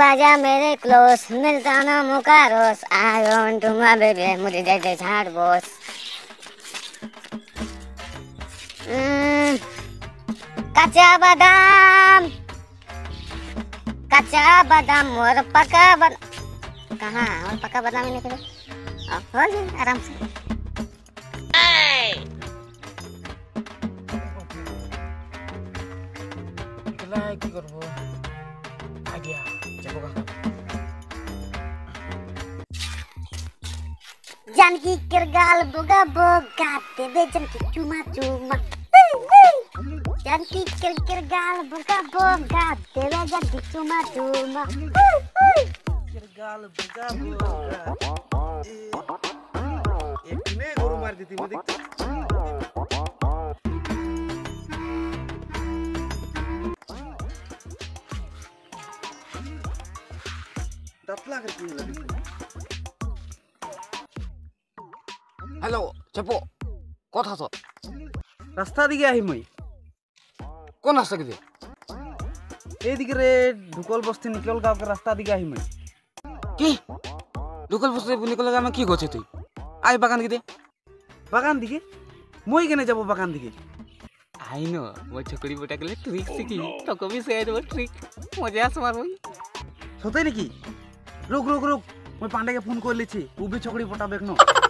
आजा मेरे क्लोज, मिलता ना मौका रोज। I want to my baby, मुझे दे दे झाड़ बॉस। कच्चा बादाम और पका बादाम कहाँ? और पका बादाम ही निकले। हो गया आराम से। কি করবো আইডিয়া যাবো কাকা जानकी किरगाल बोगा बोगा देवे जानकी चुमा चुमा। जानकी किरगाल बोगा बोगा देवे जानकी चुमा चुमा। किरगाल बोगा बोगा एक ने गोरू मार दी थी मैं देखता। दतला करके लगी। हेलो चपो कथा छ रास्ता दिके आही মই কোন রাস্তা দিকে এইদিকে রে ঢুকল বস্তি নিকল গাঁও के रास्ता दिके आही মই কি লোকাল বস্তি নিকল গাঁও কি করছিস তুই আই বাগান দিকে বাগান দিকে মই কেনে যাব বাগান দিকে আই নো মই চকরি বটা গেলে ট্রিক শিখি তোকে भी শিখাই দেব ট্রিক মজা আস মারবই সত্যি নাকি रुक रुक रुक मैं पांडे के फोन कर लीची वो भी छोकरी पटा बेकनो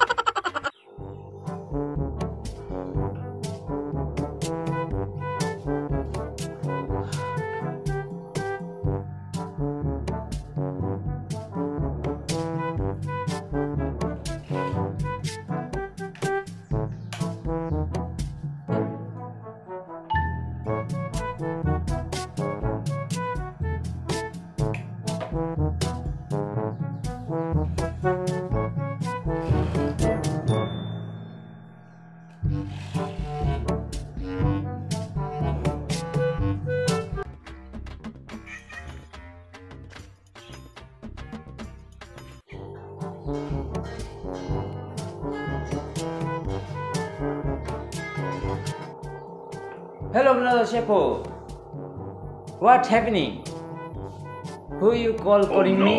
Hello, brother Shepo. What happening? Who you call calling me?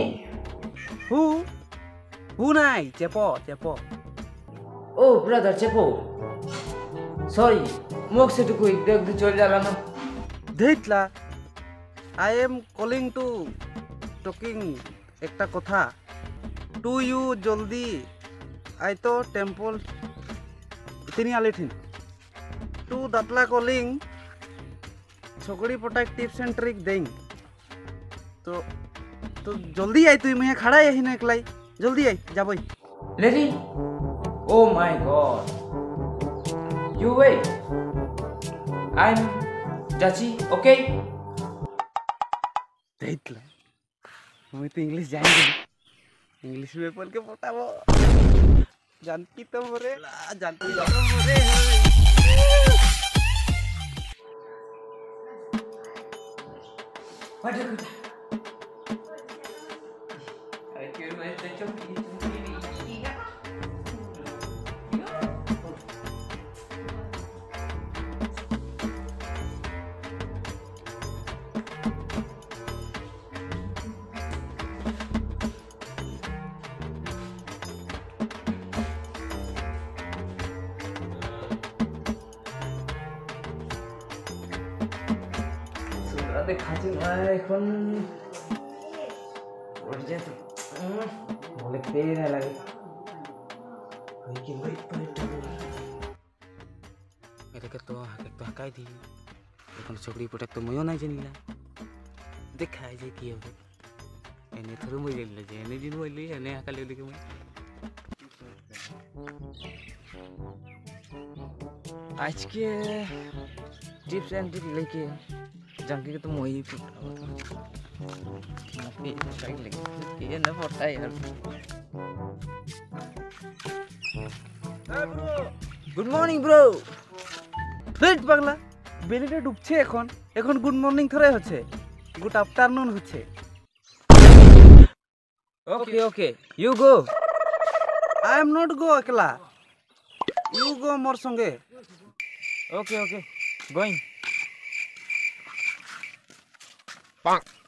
Who nai chepo chepo Oh, brother Shepo. Sorry, mok se to koi dekh de chol jala na. देखला I am calling to talking एकटा कथा to you जल्दी I तो temple इतनी आले थी to Datla calling छोकरी पोटाक टिप्स एंड ट्रिक देंग तो जल्दी आई तू मैं खड़ा यही ना एकलाई जल्दी आई जा भाई Lady? Oh my God. You wait. I'm Jachi, okay? देखला मैं तो इंग्लिश जाएंगे इंग्लिश में पढ़ के बताओ जानती तो मोरे जानती तो मोरे What a good. I care my Chokry. দেখাচ্ছি এখন বলে তেল না লাগে এটাকে তো হাকাই দি এখন চকরি পটাক তো ময়ও নাই জানিলা দেখাই যে কি হবে এনে থরু মই জানিলা যে এনে দিন বলি এনে হাকালে দেখে মই আজকে টিপস এন্ড ট্রিক लेके जंकी के तो मोही ये ना पड़ता है यार गुड मॉर्निंग ब्रो দেখ পাগলা বেলিটা ডুবছে এখন এখন গুড মর্নিং থরে হচ্ছে গুড আফটারনুন হচ্ছে okay okay you go I am not go একলা ইউ গো মোর সঙ্গে ओके ओके गोइंग পাক